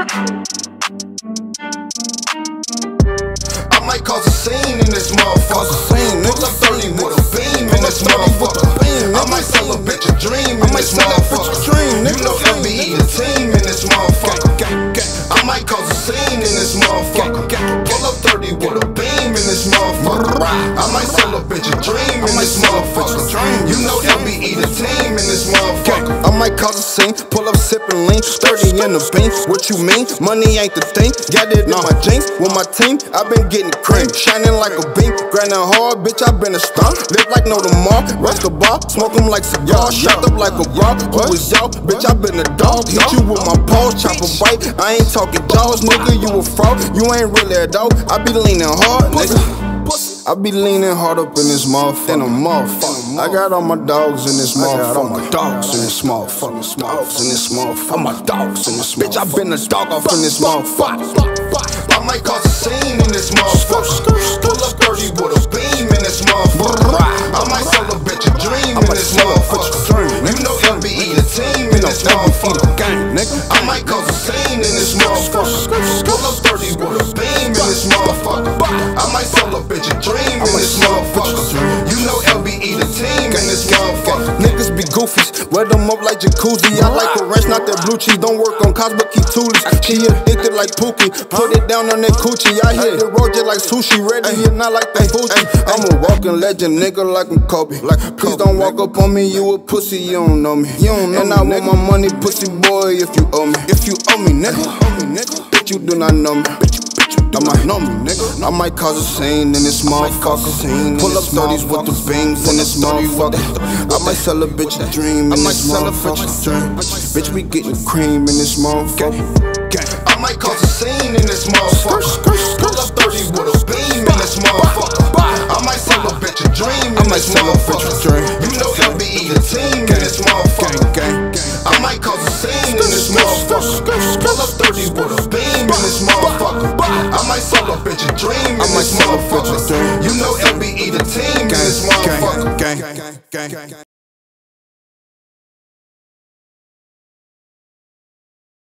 I might cause a scene in this motherfucker. Pull up 30 with a beam in this motherfucker. I might sell a bitch a dream in this motherfucker. You know LBE the team in this motherfucker. I might cause a scene in this motherfucker. Pull up 30 with a beam in this motherfucker. I might sell a bitch a dream in this motherfucker. You know LBE the team in this motherfucker. I might cause a scene, pull up sippin' lean, 30 in the bean. What you mean? Money ain't the thing. Got it in my jeans with my team. I been getting cream, shining like a beam. Grinding hard, bitch. I been a star. Live like no tomorrow. Rest the bar, smoke 'em like cigars. Shut up like a bra. Who was y'all? Bitch, I been a dog. Hit you with my paws, chop a bite. I ain't talking jaws, nigga. You a fraud. You ain't really a dog. I be leaning hard, nigga. I be leaning hard up in this motherfucker. I got all my dogs in this motherfucker. Dogs in this motherfucker. Dogs in this motherfucker. All my dogs in this bitch. I been a dog off in this motherfucker. I might cause a scene in this motherfucker. Pull up 30 with a beam in this motherfucker. I might sell a bitch a dream in this motherfucker. You know LBE the team in this motherfucker. I might cause a scene in this motherfucker. Pull up 30 with a beam in this motherfucker. I might sell a bitch a dream in this motherfucker. You know LBE the team in this motherfucker. Niggas be goofies, wet them up like jacuzzi. I like a ranch, not that blue cheese. Don't work on cars, but keep toolies. She addicted like Pookie, put it down on that coochie. I hit it raw just like sushi, ready and not like that Fuji. I'm a walking legend, nigga, like I'm Kobe. Please don't walk up on me, you a pussy, you don't know me. And I want my money, pussy boy, if you owe me. If you owe me, nigga, bitch, you do not know me. I might know me, nigga. I might cause a scene in this motherfucker. Pull up 30s with the beams in this motherfucker. I might sell a bitch a dream in this motherfucker. Bitch, we getting cream in this motherfucker. I might cause a scene in this motherfucker. Pull up 30 with a beam in this motherfucker. I might sell a bitch a dream in this motherfucker. You know LBE the team in this motherfucker. I might cause a scene in this motherfucker. Pull up 30 with a beam in this motherfucker. I might sell a bitch a dream in this motherfucker. You know LBE the team in this motherfucker.